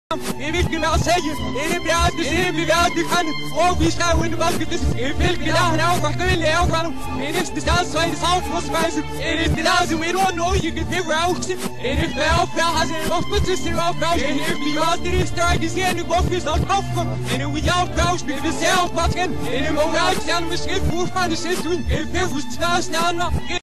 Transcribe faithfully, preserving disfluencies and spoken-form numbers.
Ik wil je wel zeggen, in de plaats dus in de plaats die gaan over staan in de bank dus ik wil je daar nou maar kunnen leren van in is de staat zo in de zaal was wijzen in is de laatste weer on no je kunt weer ook in is wel wel has een of met is er ook wel in is die was er is daar die zijn ook weer zo af en hoe jou pauze met de zelf pakken in een moment zijn misschien voor van de zes doen in veel staan staan